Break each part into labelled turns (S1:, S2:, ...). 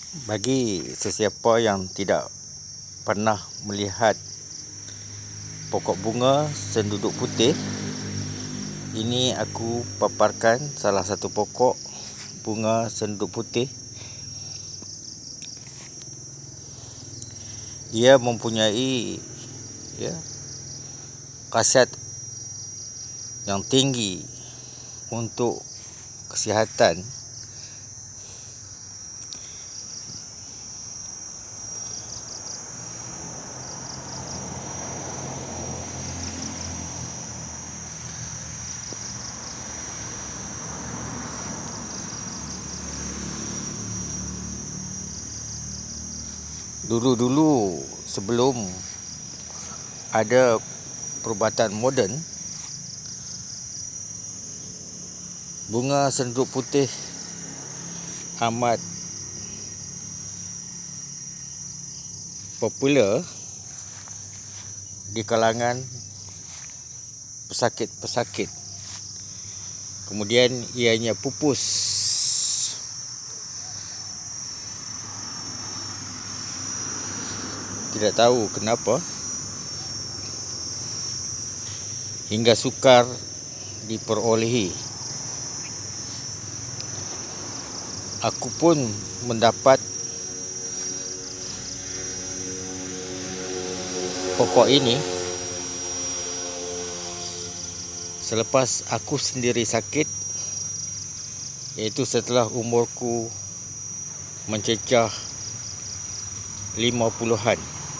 S1: Bagi sesiapa yang tidak pernah melihat pokok bunga senduduk putih, ini aku paparkan salah satu pokok bunga senduduk putih. Ia mempunyai khasiat yang tinggi untuk kesihatan. Dulu-dulu sebelum ada perubatan moden, bunga senduduk putih amat popular di kalangan pesakit-pesakit. Kemudian ianya pupus. Tidak tahu kenapa hingga sukar diperolehi. Aku pun mendapat pokok ini selepas aku sendiri sakit, iaitu setelah umurku mencecah 50-an.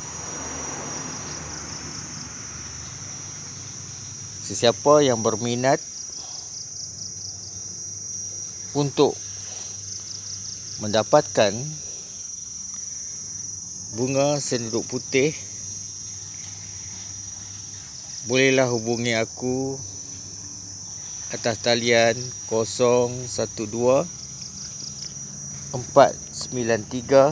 S1: Sesiapa yang berminat untuk mendapatkan bunga senduduk putih, bolehlah hubungi aku atas talian 012 493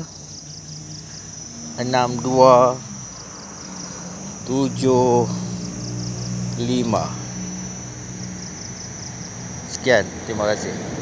S1: 6275. Sekian, terima kasih.